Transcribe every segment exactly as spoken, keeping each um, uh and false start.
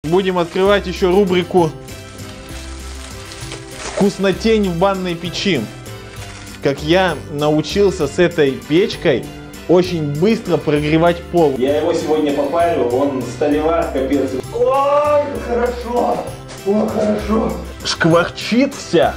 будем открывать еще рубрику «Вкуснотень в банной печи». Как я научился с этой печкой очень быстро прогревать пол. Я его сегодня попарю, он сталевар, капец. Ой, хорошо, о, хорошо. Шкварчит вся.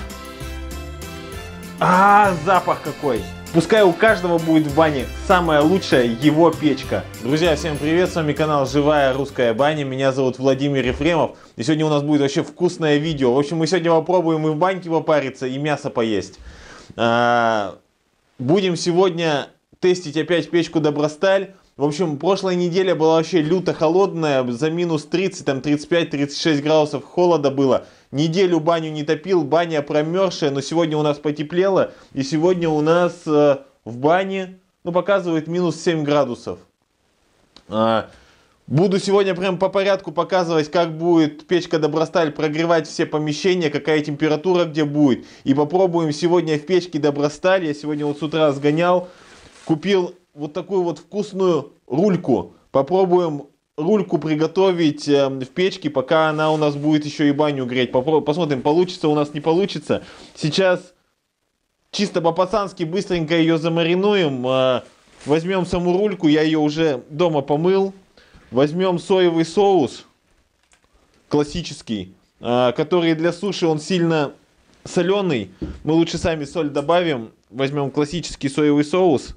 А, запах какой. Пускай у каждого будет в бане самая лучшая его печка. Друзья, всем привет, с вами канал Живая Русская Баня. Меня зовут Владимир Ефремов. И сегодня у нас будет вообще вкусное видео. В общем, мы сегодня попробуем и в баньке попариться, и мясо поесть. А, будем сегодня тестить опять печку Добросталь. В общем, прошлая неделя была вообще люто холодная. За минус тридцать, там тридцать пять — тридцать шесть градусов холода было. Неделю баню не топил, баня промерзшая, но сегодня у нас потеплело. И сегодня у нас э, в бане, ну, показывает минус семь градусов. А, буду сегодня прям по порядку показывать, как будет печка Добросталь прогревать все помещения, какая температура где будет. И попробуем сегодня в печке Добросталь. Я сегодня вот с утра сгонял, купил вот такую вот вкусную рульку. Попробуем рульку приготовить э, в печке, пока она у нас будет еще и баню греть. Попробуем, посмотрим, получится у нас, не получится. Сейчас чисто по-пацански быстренько ее замаринуем. Э, возьмем саму рульку, я ее уже дома помыл. Возьмем соевый соус классический, э, который для суши он сильно соленый. Мы лучше сами соль добавим. Возьмем классический соевый соус.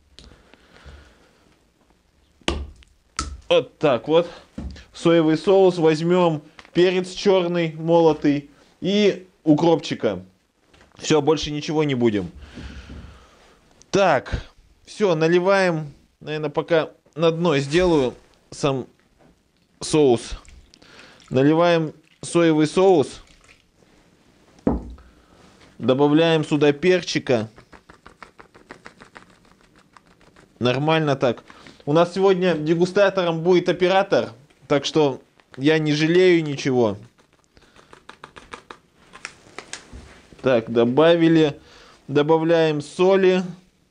Вот так вот. Соевый соус. Возьмем перец черный, молотый. И укропчика. Все, больше ничего не будем. Так. Все, наливаем. Наверное, пока на дно сделаю сам соус. Наливаем соевый соус. Добавляем сюда перчика. Нормально так. У нас сегодня дегустатором будет оператор, так что я не жалею ничего. Так, добавили. Добавляем соли.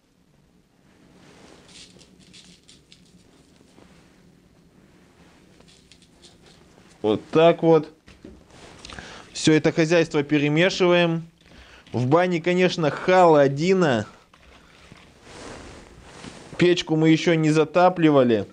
Вот так вот. Все это хозяйство перемешиваем. В бане, конечно, холодина. Печку мы еще не затапливали.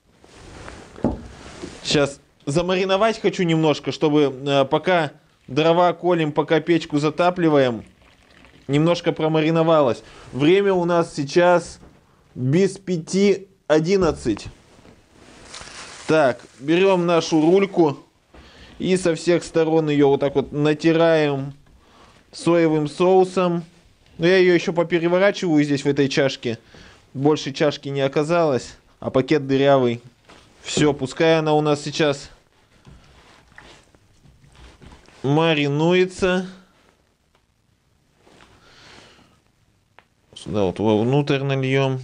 Сейчас замариновать хочу немножко, чтобы э, пока дрова колем, пока печку затапливаем, немножко промариновалось. Время у нас сейчас без пяти одиннадцать. Так, берем нашу рульку и со всех сторон ее вот так вот натираем соевым соусом. Но я ее еще попереворачиваю здесь в этой чашке. Больше чашки не оказалось, а пакет дырявый. Все, пускай она у нас сейчас маринуется. Сюда вот вовнутрь нальем.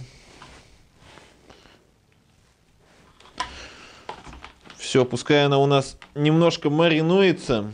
Все, пускай она у нас немножко маринуется.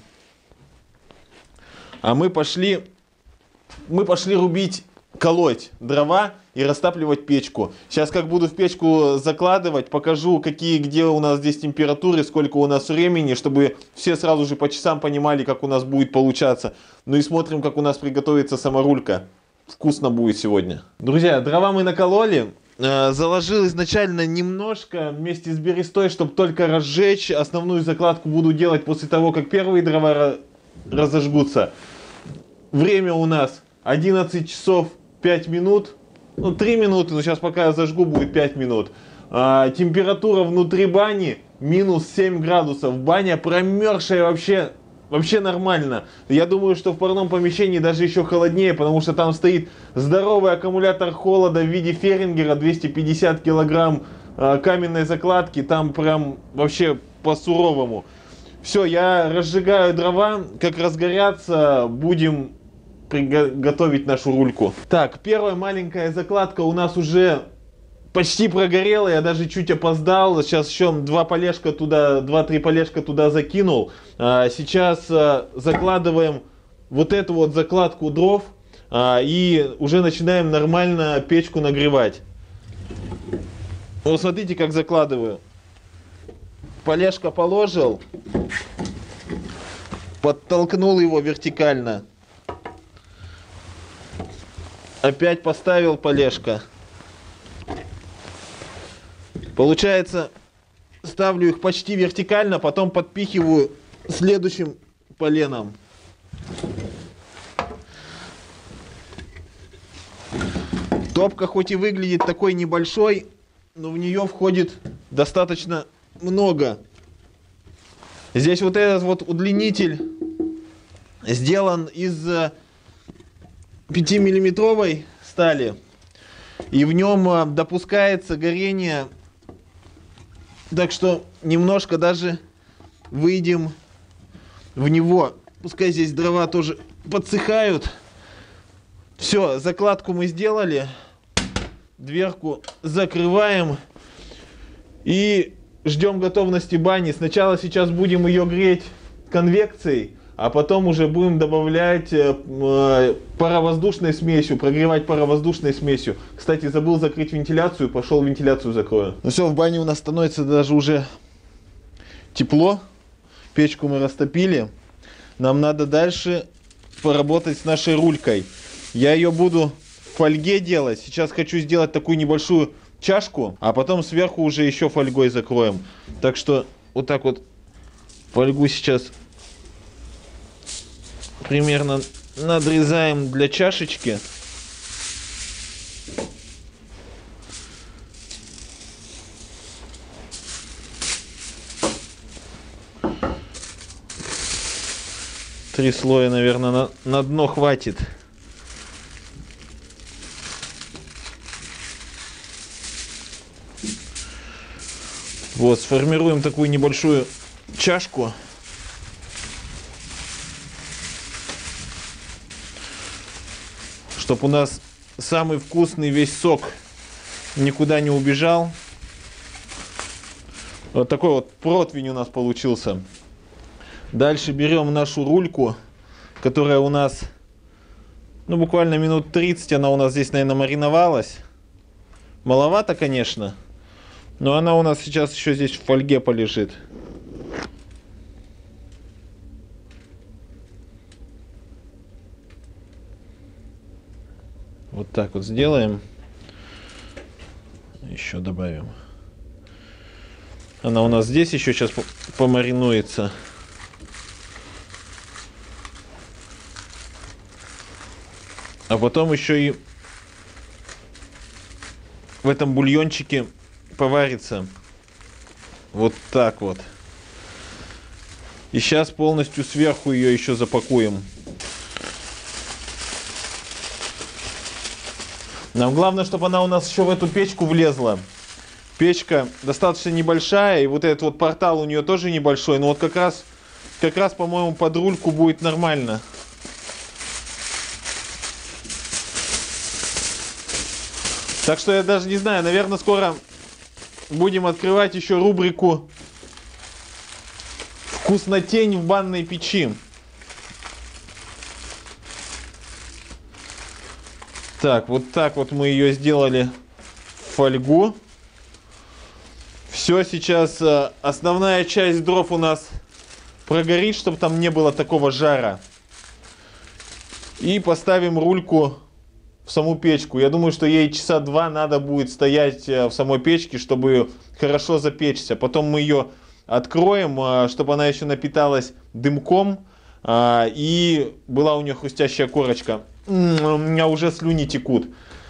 А мы пошли, мы пошли рубить, колоть дрова и растапливать печку. Сейчас, как буду в печку закладывать, покажу, какие, где у нас здесь температуры, сколько у нас времени, чтобы все сразу же по часам понимали, как у нас будет получаться. Ну и смотрим, как у нас приготовится сама рулька. Вкусно будет сегодня. Друзья, дрова мы накололи. Заложил изначально немножко вместе с берестой, чтобы только разжечь. Основную закладку буду делать после того, как первые дрова разожгутся. Время у нас одиннадцать часов пять минут. Ну, три минуты, но сейчас пока я зажгу, будет пять минут. А, температура внутри бани минус семь градусов. Баня промерзшая вообще, вообще нормально. Я думаю, что в парном помещении даже еще холоднее, потому что там стоит здоровый аккумулятор холода в виде Ферингера, двести пятьдесят килограмм а, каменной закладки. Там прям вообще по-суровому. Все, я разжигаю дрова. Как разгорятся, будем приготовить нашу рульку. Так, первая маленькая закладка у нас уже почти прогорела. Я даже чуть опоздал. Сейчас еще два полежка туда, два-три полежка туда закинул. А, сейчас а, закладываем вот эту вот закладку дров а, и уже начинаем нормально печку нагревать. Вот смотрите, как закладываю. полежка положил, подтолкнул его вертикально. Опять поставил полежка. Получается, ставлю их почти вертикально, потом подпихиваю следующим поленом. Топка хоть и выглядит такой небольшой, но в нее входит достаточно много. Здесь вот этот вот удлинитель сделан из пятимиллиметровой стали. И в нем допускается горение. Так что немножко даже выйдем в него. Пускай здесь дрова тоже подсыхают. Все, закладку мы сделали. Дверку закрываем. И ждем готовности бани. Сначала сейчас будем ее греть конвекцией, а потом уже будем добавлять э, паровоздушной смесью, прогревать паровоздушной смесью. Кстати, забыл закрыть вентиляцию, пошел вентиляцию закрою. Ну все, в бане у нас становится даже уже тепло. Печку мы растопили. Нам надо дальше поработать с нашей рулькой. Я ее буду в фольге делать. Сейчас хочу сделать такую небольшую чашку, а потом сверху уже еще фольгой закроем. Так что вот так вот фольгу сейчас примерно надрезаем для чашечки. Три слоя, наверное, на, на дно хватит. Вот, сформируем такую небольшую чашку. Чтобы у нас самый вкусный весь сок никуда не убежал. Вот такой вот противень у нас получился. Дальше берем нашу рульку, которая у нас, ну, буквально минут тридцать она у нас здесь, наверное, мариновалась. Маловато, конечно. Но она у нас сейчас еще здесь в фольге полежит. Вот так вот сделаем. Еще добавим. Она у нас здесь еще сейчас помаринуется. А потом еще и в этом бульончике поварится. Вот так вот. И сейчас полностью сверху ее еще запакуем. Нам главное, чтобы она у нас еще в эту печку влезла. Печка достаточно небольшая, и вот этот вот портал у нее тоже небольшой. Но вот как раз, как раз, по-моему, под рульку будет нормально. Так что я даже не знаю, наверное, скоро будем открывать еще рубрику «Вкуснотень в банной печи». Так, вот так вот мы ее сделали в фольгу. Все, сейчас основная часть дров у нас прогорит, чтобы там не было такого жара. И поставим рульку в саму печку. Я думаю, что ей часа два надо будет стоять в самой печке, чтобы хорошо запечься. Потом мы ее откроем, чтобы она еще напиталась дымком и была у нее хрустящая корочка. У меня уже слюни текут.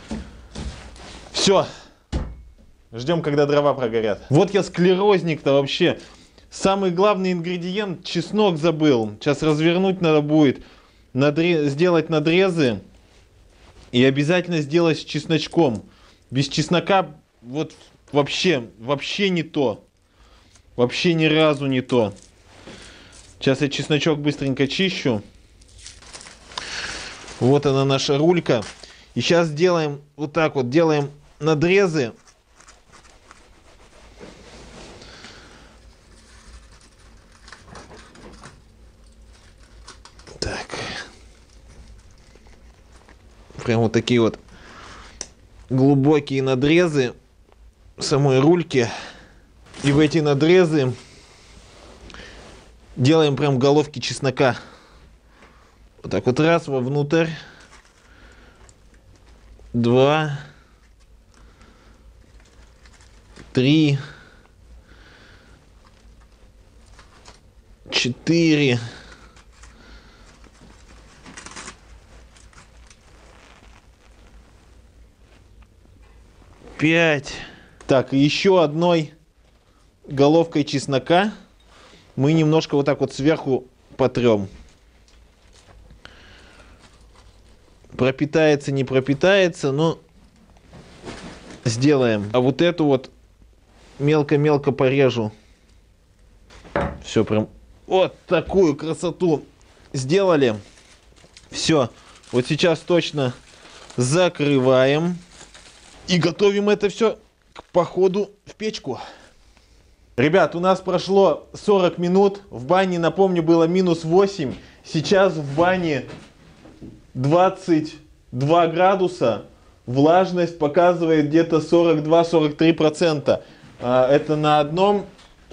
Все. Ждем, когда дрова прогорят. Вот я склерозник-то вообще. Самый главный ингредиент — чеснок забыл. Сейчас развернуть надо будет. Надре... Сделать надрезы. И обязательно сделать с чесночком. Без чеснока вот вообще, вообще не то. Вообще ни разу не то. Сейчас я чесночок быстренько чищу. Вот она, наша рулька. И сейчас делаем вот так вот. Делаем надрезы. Так. Прям вот такие вот глубокие надрезы самой рульки. И в эти надрезы Делаем прям головки чеснока. Вот так вот раз вовнутрь. Два. Три. Четыре. Пять. Так, и еще одной головкой чеснока мы немножко вот так вот сверху потрем. Пропитается, не пропитается, но сделаем. А вот эту вот мелко-мелко порежу. Все прям вот такую красоту сделали. Все. Вот сейчас точно закрываем. И готовим это все к походу в печку. Ребят, у нас прошло сорок минут. В бане, напомню, было минус восемь. Сейчас в бане двадцать два градуса. Влажность показывает где-то сорок два — сорок три процента. Это на одном.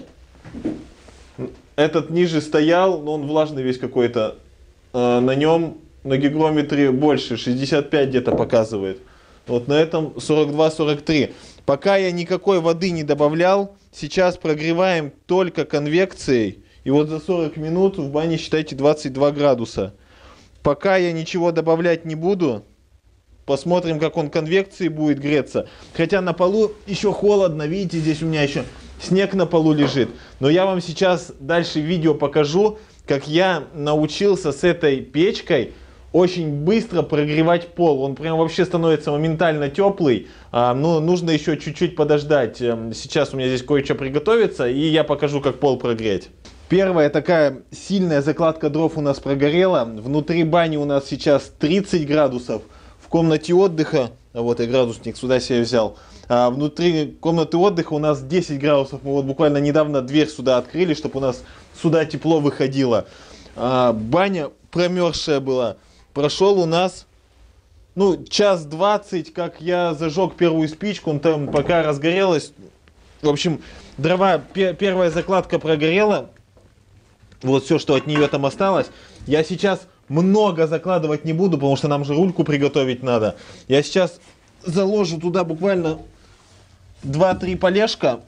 Этот ниже стоял, но он влажный весь какой-то. На нем на гигрометре больше, шестьдесят пять где-то показывает. Вот на этом сорок два — сорок три. Пока я никакой воды не добавлял, сейчас прогреваем только конвекцией. И вот за сорок минут в бане, считайте, двадцать два градуса. Пока я ничего добавлять не буду. Посмотрим, как он конвекцией будет греться. Хотя на полу еще холодно. Видите, здесь у меня еще снег на полу лежит. Но я вам сейчас дальше в видео покажу, как я научился с этой печкой очень быстро прогревать пол. Он прям вообще становится моментально теплый. А, но нужно еще чуть-чуть подождать. Сейчас у меня здесь кое-что приготовится, и я покажу, как пол прогреть. Первая такая сильная закладка дров у нас прогорела. Внутри бани у нас сейчас тридцать градусов. В комнате отдыха, вот я градусник сюда себе взял. А внутри комнаты отдыха у нас десять градусов. Мы вот буквально недавно дверь сюда открыли, чтобы у нас сюда тепло выходило. А, баня промерзшая была. Прошел у нас, ну, час двадцать, как я зажег первую спичку, он там пока разгорелась. В общем, дрова, пер, первая закладка прогорела. Вот все, что от нее там осталось. Я сейчас много закладывать не буду, потому что нам же рульку приготовить надо. Я сейчас заложу туда буквально два-три полежка.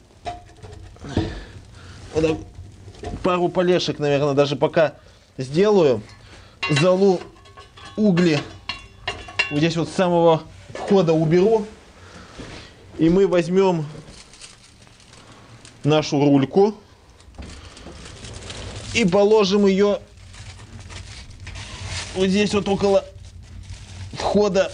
Пару полежек, наверное, даже пока сделаю. Залу угли вот здесь вот с самого входа уберу. И мы возьмем нашу рульку и положим ее вот здесь вот около входа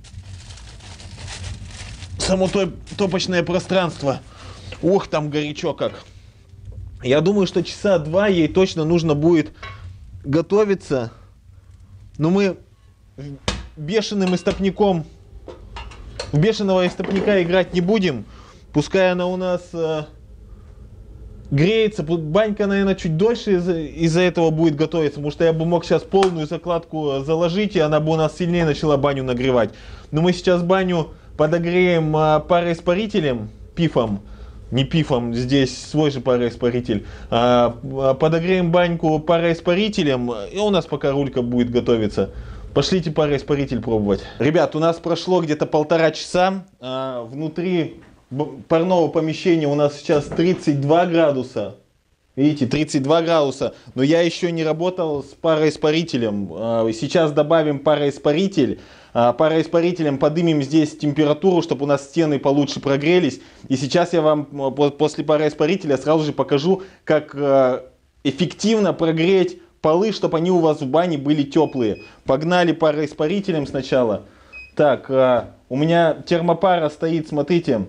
в само топочное пространство. Ох, там горячо как. Я думаю, что часа два ей точно нужно будет готовиться. Но мы бешеным истопником, в бешеного истопника играть не будем. Пускай она у нас э, греется. Банька, наверное, чуть дольше из-за из-за этого будет готовиться. Потому что я бы мог сейчас полную закладку заложить, и она бы у нас сильнее начала баню нагревать. Но мы сейчас баню подогреем э, пароиспарителем, пифом. Не пифом, здесь свой же пароиспаритель. А, подогреем баньку пароиспарителем, и у нас пока рулька будет готовиться. Пошлите пароиспаритель пробовать. Ребят, у нас прошло где-то полтора часа. А, внутри парного помещения у нас сейчас тридцать два градуса. Видите, тридцать два градуса. Но я еще не работал с пароиспарителем. А, сейчас добавим пароиспаритель. Пароиспарителем поднимем здесь температуру, чтобы у нас стены получше прогрелись. И сейчас я вам после пароиспарителя сразу же покажу, как эффективно прогреть полы, чтобы они у вас в бане были теплые. Погнали пароиспарителем сначала. Так, у меня термопара стоит, смотрите.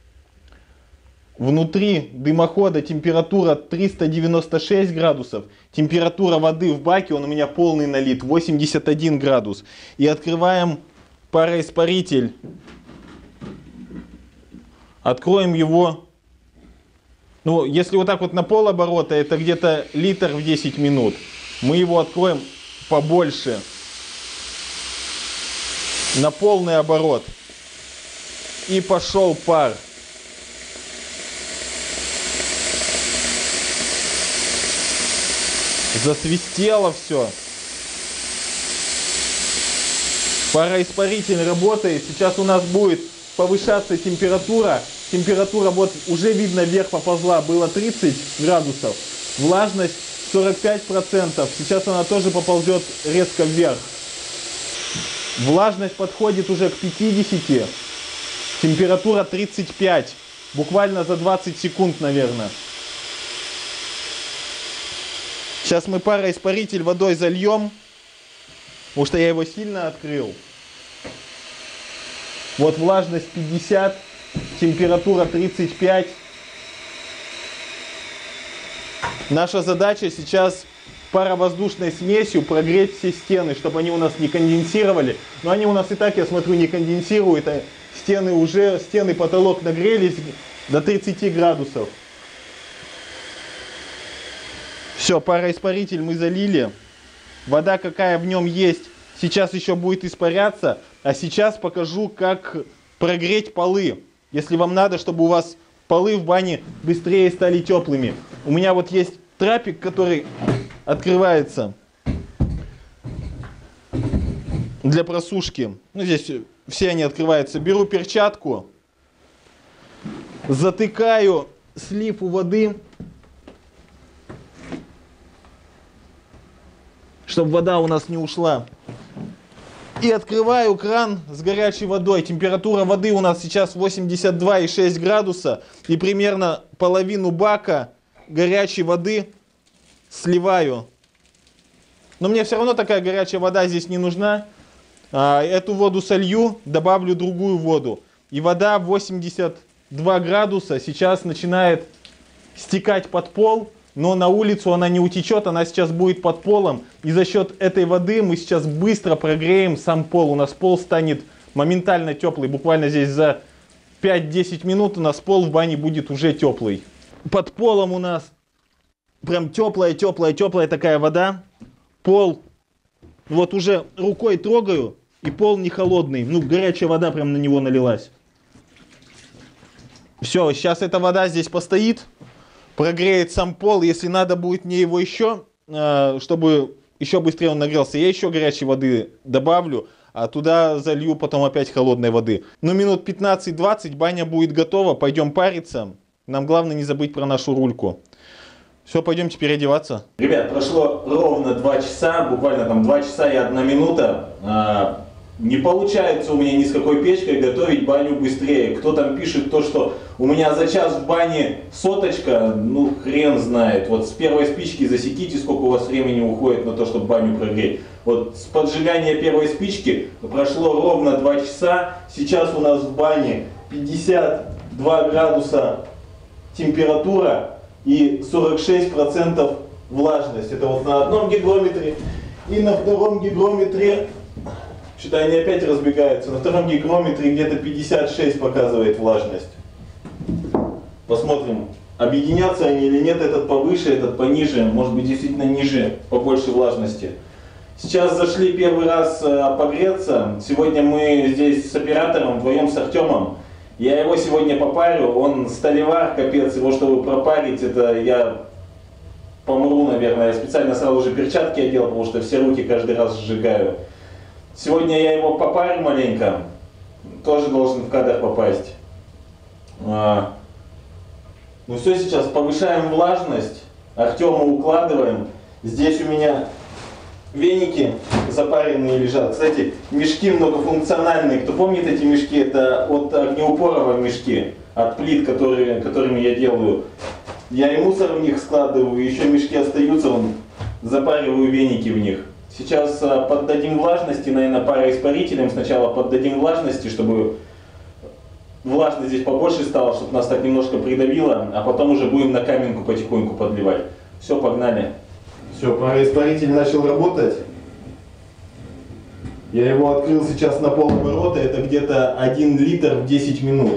Внутри дымохода температура триста девяносто шесть градусов. Температура воды в баке, он у меня полный налит, восемьдесят один градус. И открываем пароиспаритель. Откроем его. Ну, если вот так вот на полоборота, это где-то литр в десять минут. Мы его откроем побольше. На полный оборот. И пошел пар. Засвистело все. Пароиспаритель работает. Сейчас у нас будет повышаться температура. Температура вот уже видно вверх поползла. Было тридцать градусов. Влажность сорок пять процентов. Сейчас она тоже поползет резко вверх. Влажность подходит уже к пятидесяти. Температура тридцать пять. Буквально за двадцать секунд, наверное. Сейчас мы пароиспаритель водой зальем. Потому что я его сильно открыл. Вот влажность пятьдесят. Температура тридцать пять. Наша задача сейчас паровоздушной смесью прогреть все стены, чтобы они у нас не конденсировали. Но они у нас и так, я смотрю, не конденсируют. А стены уже, стены, потолок нагрелись до тридцати градусов. Все, пароиспаритель мы залили. Вода какая в нем есть, сейчас еще будет испаряться. А сейчас покажу, как прогреть полы. Если вам надо, чтобы у вас полы в бане быстрее стали теплыми. У меня вот есть трапик, который открывается для просушки. Ну, здесь все они открываются. Беру перчатку, затыкаю слив у воды, чтобы вода у нас не ушла. И открываю кран с горячей водой. Температура воды у нас сейчас восемьдесят два и шесть градуса. И примерно половину бака горячей воды сливаю. Но мне все равно такая горячая вода здесь не нужна. Эту воду солью, добавлю другую воду. И вода восемьдесят два градуса сейчас начинает стекать под пол. Но на улицу она не утечет, она сейчас будет под полом. И за счет этой воды мы сейчас быстро прогреем сам пол. У нас пол станет моментально теплый. Буквально здесь за пять-десять минут у нас пол в бане будет уже теплый. Под полом у нас прям теплая, теплая, теплая такая вода. Пол вот уже рукой трогаю, и пол не холодный. Ну, горячая вода прям на него налилась. Все, сейчас эта вода здесь постоит. Прогреет сам пол, если надо будет мне его еще, чтобы еще быстрее он нагрелся, я еще горячей воды добавлю, а туда залью потом опять холодной воды. Ну, минут пятнадцать-двадцать баня будет готова, пойдем париться. Нам главное не забыть про нашу рульку. Все, пойдемте переодеваться. Ребят, прошло ровно два часа, буквально там два часа и одна минута. Не получается у меня ни с какой печкой готовить баню быстрее. Кто там пишет то, что у меня за час в бане соточка, ну хрен знает. Вот с первой спички засеките, сколько у вас времени уходит на то, чтобы баню прогреть. Вот с поджигания первой спички прошло ровно два часа. Сейчас у нас в бане пятьдесят два градуса температура и сорок шесть процентов влажность. Это вот на одном гигрометре. И на втором гигрометре... Что-то они опять разбегаются. На втором гигрометре где-то пятьдесят шесть показывает влажность. Посмотрим, объединятся они или нет. Этот повыше, этот пониже. Может быть, действительно ниже, побольше влажности. Сейчас зашли первый раз погреться. Сегодня мы здесь с оператором, вдвоем с Артемом. Я его сегодня попарю. Он сталевар, капец. Его, чтобы пропарить, это я помру, наверное. Я специально сразу же перчатки одел, потому что все руки каждый раз сжигаю. Сегодня я его попарю маленько, тоже должен в кадр попасть. А, ну все, сейчас повышаем влажность, Артема укладываем. Здесь у меня веники запаренные лежат. Кстати, мешки многофункциональные. Кто помнит эти мешки, это от огнеупорова мешки, от плит, которые, которыми я делаю. Я и мусор в них складываю, еще мешки остаются, вон, запариваю веники в них. Сейчас поддадим влажности, наверное, пароиспарителем сначала поддадим влажности, чтобы влажность здесь побольше стало, чтобы нас так немножко придавило, а потом уже будем на каменку потихоньку подливать. Все, погнали. Все, пароиспаритель начал работать. Я его открыл сейчас на полоборота, это где-то один литр в десять минут.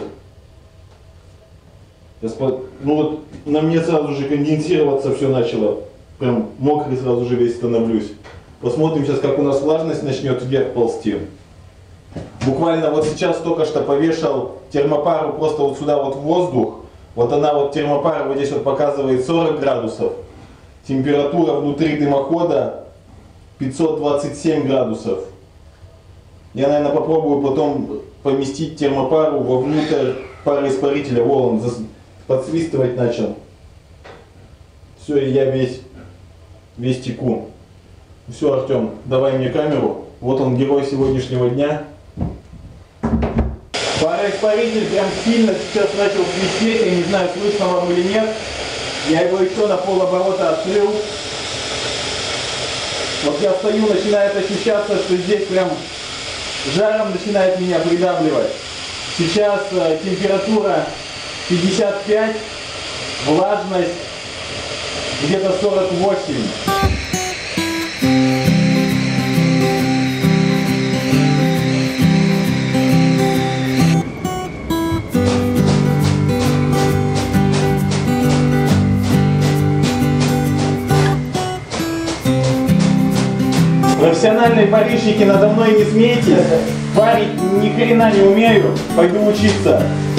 Сейчас, ну вот на мне сразу же конденсироваться все начало. Прям мокрый сразу же весь становлюсь. Посмотрим сейчас, как у нас влажность начнет вверх ползти. Буквально вот сейчас только что повешал термопару просто вот сюда вот в воздух. Вот она вот термопара вот здесь вот показывает сорок градусов. Температура внутри дымохода пятьсот двадцать семь градусов. Я, наверное, попробую потом поместить термопару вовнутрь пароиспарителя. Во, он подсвистывать начал. Все, и я весь, весь теку. Все, Артем, давай мне камеру. Вот он, герой сегодняшнего дня. Пароиспаритель прям сильно сейчас начал свистеть. Я не знаю, слышно вам или нет. Я его еще на полоборота открыл. Вот я стою, начинает ощущаться, что здесь прям жаром начинает меня придавливать. Сейчас э, температура пятьдесят пять, влажность где-то сорок восемь. Профессиональные парильщики, надо мной не смейтесь. Парить ни хрена не умею. Пойду учиться.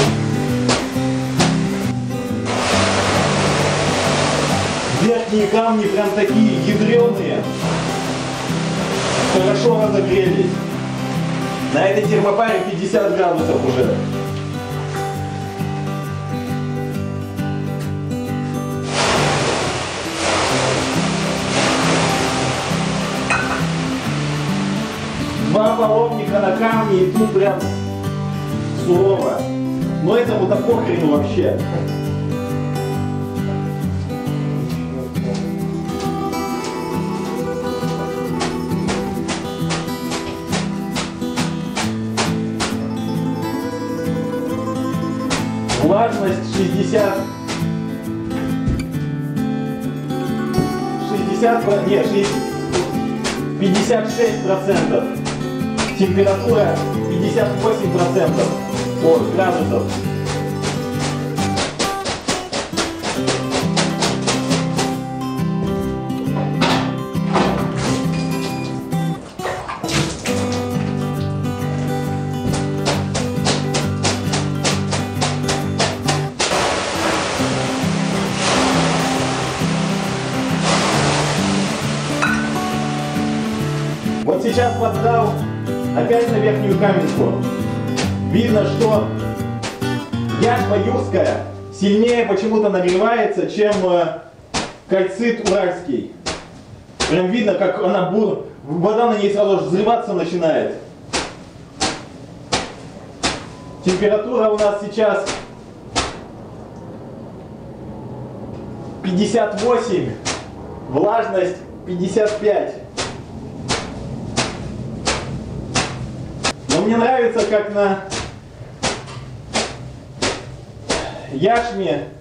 Верхние камни прям такие ядреные. Хорошо разогрелись. На этой термопаре пятьдесят градусов уже. Два половника на камне, и тут прям сурово. Но этому-то похрену вообще. Влажность шестьдесят. шестьдесят, нет, пятьдесят шесть процентов. Температура пятьдесят восемь процентов. О, градусов. Вот сейчас поддал опять на верхнюю каменку. Видно, что яшма юрская сильнее почему-то нагревается, чем э, кальцит уральский. Прям видно, как она бур... вода на ней сразу же взрываться начинает. Температура у нас сейчас пятьдесят восемь, влажность пятьдесят пять. Но мне нравится, как на яшме,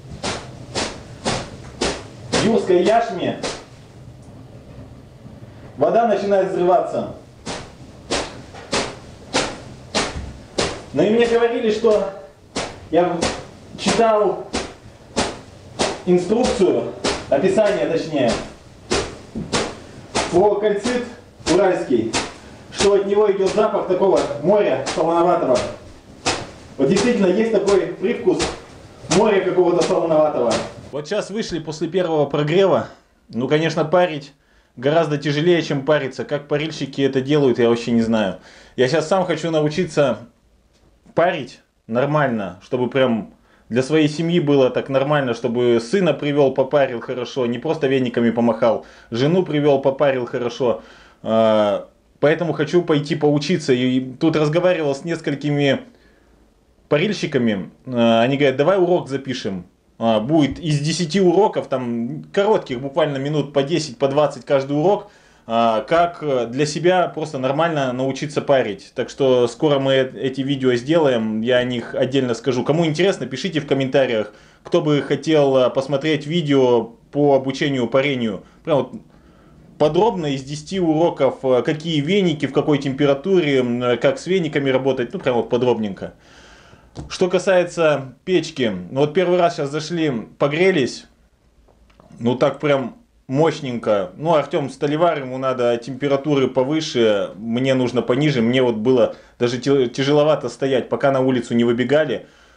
юрской яшме, вода начинает взрываться. Ну и мне говорили, что я читал инструкцию, описание точнее, про кальцит уральский, что от него идет запах такого моря солоноватого. Вот действительно есть такой привкус моря какого-то солоноватого. Вот сейчас вышли после первого прогрева. Ну, конечно, парить гораздо тяжелее, чем париться. Как парильщики это делают, я вообще не знаю. Я сейчас сам хочу научиться парить нормально, чтобы прям для своей семьи было так нормально, чтобы сына привел, попарил хорошо, не просто вениками помахал, жену привел, попарил хорошо. Поэтому хочу пойти поучиться. И тут разговаривал с несколькими парильщиками. Они говорят, давай урок запишем. Будет из десяти уроков, там коротких, буквально минут по десять, по двадцать каждый урок, как для себя просто нормально научиться парить. Так что скоро мы эти видео сделаем, я о них отдельно скажу. Кому интересно, пишите в комментариях, кто бы хотел посмотреть видео по обучению парению. Прям вот подробно из десяти уроков, какие веники, в какой температуре, как с вениками работать, ну прям вот подробненько. Что касается печки, ну вот первый раз сейчас зашли, погрелись, ну так прям мощненько. Ну Артем столевар, ему надо температуры повыше, мне нужно пониже, мне вот было даже тяжеловато стоять, пока на улицу не выбегали.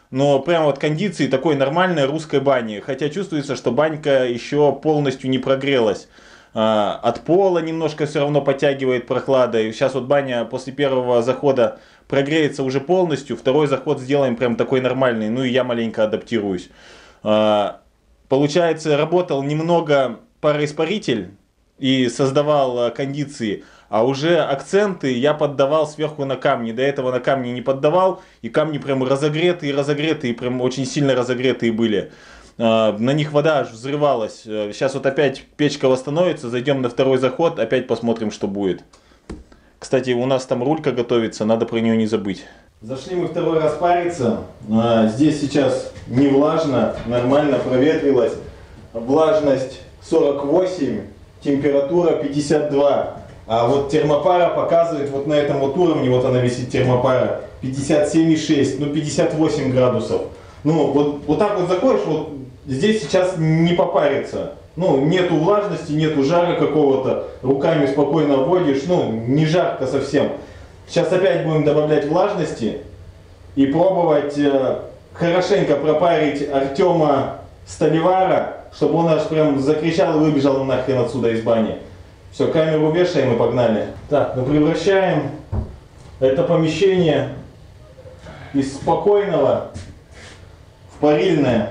но прям вот кондиции такой нормальной русской бани. Хотя чувствуется, что банька еще полностью не прогрелась. От пола немножко все равно подтягивает прохладой. Сейчас вот баня после первого захода прогреется уже полностью. Второй заход сделаем прям такой нормальный. Ну и я маленько адаптируюсь. Получается, работал немного пароиспаритель и создавал кондиции. А уже акценты я поддавал сверху на камни. До этого на камни не поддавал. И камни прям разогретые, разогретые, прям очень сильно разогретые были. На них вода аж взрывалась. Сейчас вот опять печка восстановится. Зайдем на второй заход. Опять посмотрим, что будет. Кстати, у нас там рулька готовится. Надо про нее не забыть. Зашли мы второй раз париться. Здесь сейчас не влажно. Нормально проветрилось. Влажность сорок восемь. Температура пятьдесят два. А вот термопара показывает вот на этом вот уровне, вот она висит термопара, пятьдесят семь и шесть, ну пятьдесят восемь градусов. Ну вот, вот так вот заходишь, вот здесь сейчас не попариться. Ну нету влажности, нету жара какого-то, руками спокойно вводишь, ну не жарко совсем. Сейчас опять будем добавлять влажности и пробовать э, хорошенько пропарить Артема Столивара, чтобы он аж прям закричал и выбежал нахрен отсюда из бани. Все, камеру вешаем и погнали. Так, ну превращаем это помещение из спокойного в парильное.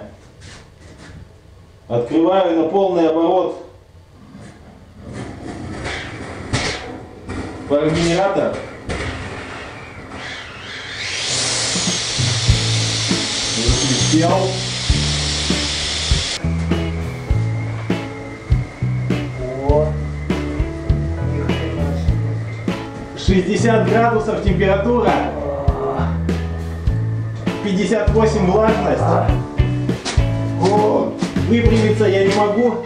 Открываю на полный оборот парогенератор. Засвистел. шестьдесят градусов температура, пятьдесят восемь влажность. О, выпрямиться я не могу.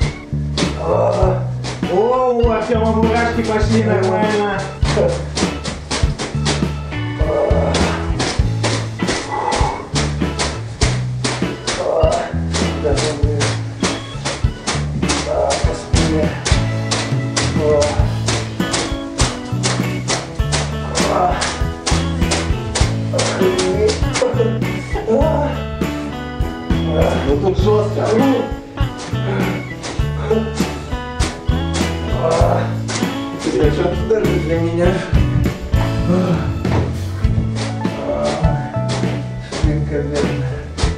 О, у Артема мурашки пошли нормально. Ну тут жестко. Даже для меня. Швинка верная.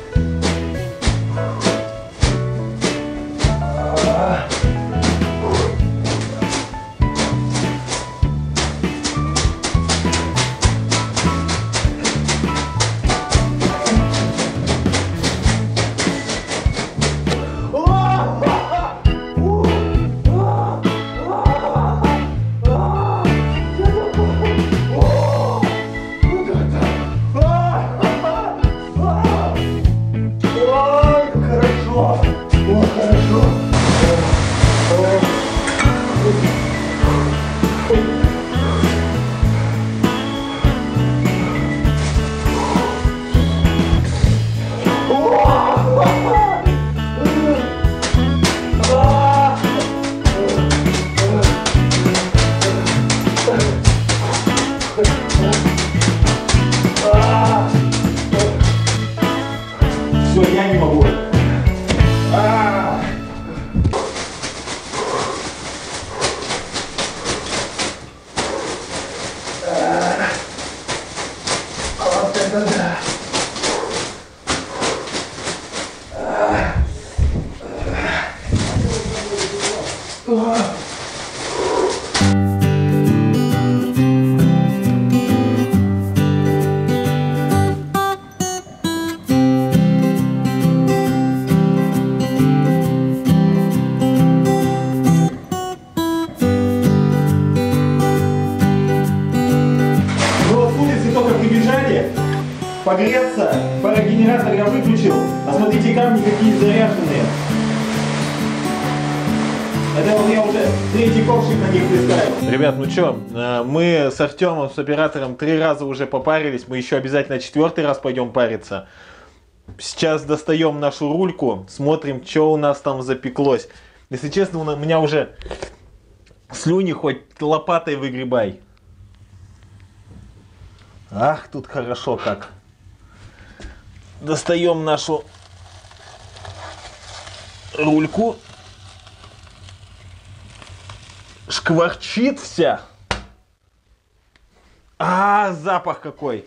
Все, я не могу. Вот это да. Погреться, парогенератор я выключил, а смотрите, камни какие заряженные. Это вот я уже третий ковшик на них плескаю. Ребят, ну что, мы с Артемом, с оператором три раза уже попарились, мы еще обязательно четвертый раз пойдем париться. Сейчас достаем нашу рульку, смотрим, что у нас там запеклось. Если честно, у меня уже слюни хоть лопатой выгребай. Ах, тут хорошо как. Достаем нашу рульку. Шкварчит вся. А, запах какой.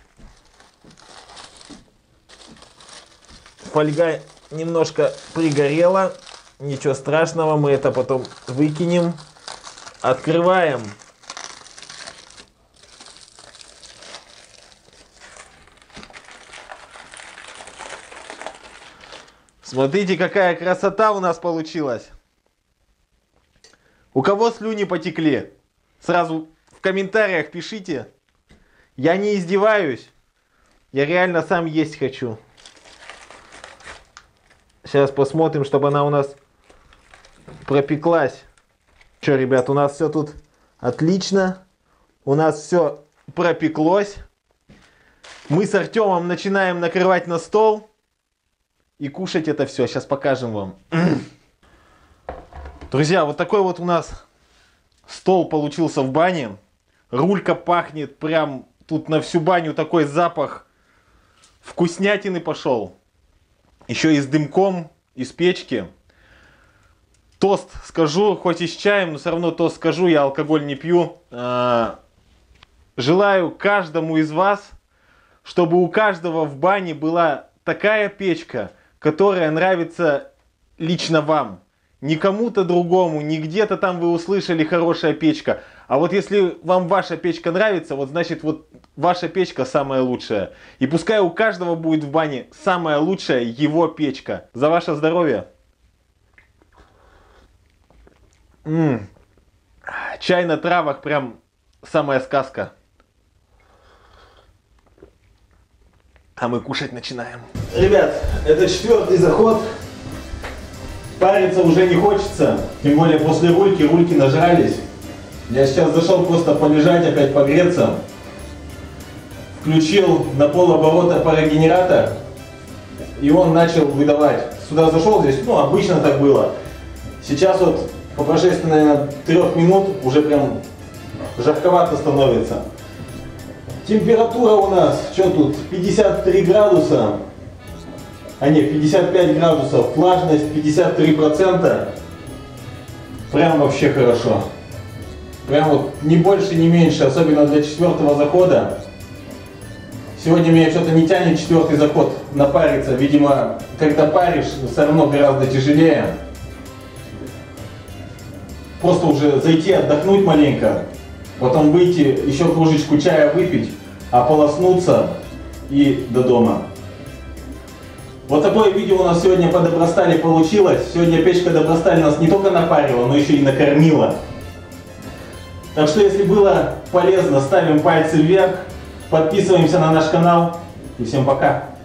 Фольга немножко пригорела. Ничего страшного, мы это потом выкинем. Открываем. Смотрите, какая красота у нас получилась. У кого слюни потекли? Сразу в комментариях пишите. Я не издеваюсь. Я реально сам есть хочу. Сейчас посмотрим, чтобы она у нас пропеклась. Что, ребят, у нас все тут отлично. У нас все пропеклось. Мы с Артемом начинаем накрывать на стол. И кушать это все. Сейчас покажем вам. Друзья, вот такой вот у нас стол получился в бане. Рулька пахнет прям тут на всю баню, такой запах вкуснятины пошел. Еще и с дымком из печки. Тост скажу, хоть и с чаем, но все равно тост скажу, я алкоголь не пью. Желаю каждому из вас, чтобы у каждого в бане была такая печка, которая нравится лично вам. Не кому-то другому, не где-то там вы услышали хорошая печка. А вот если вам ваша печка нравится, вот значит вот ваша печка самая лучшая. И пускай у каждого будет в бане самая лучшая его печка. За ваше здоровье. М-м. Чай на травах прям самая сказка. А мы кушать начинаем. Ребят, это четвертый заход. Париться уже не хочется. Тем более после рульки, рульки нажрались. Я сейчас зашел просто полежать, опять погреться. Включил на полоборота парогенератор. И он начал выдавать. Сюда зашел, здесь, ну, обычно так было. Сейчас вот по прошествии, наверное, трех минут уже прям жарковато становится. Температура у нас, что тут, пятьдесят три градуса. А нет, пятьдесят пять градусов, влажность пятьдесят три процента. Прям вообще хорошо. Прям вот ни больше, ни меньше, особенно для четвертого захода. Сегодня меня что-то не тянет четвертый заход напариться. Видимо, когда паришь, все равно гораздо тяжелее. Просто уже зайти отдохнуть маленько, потом выйти, еще кружечку чая выпить, ополоснуться и до дома. Вот такое видео у нас сегодня по Добростали получилось. Сегодня печка Добростали нас не только напарила, но еще и накормила. Так что, если было полезно, ставим пальцы вверх, подписываемся на наш канал и всем пока!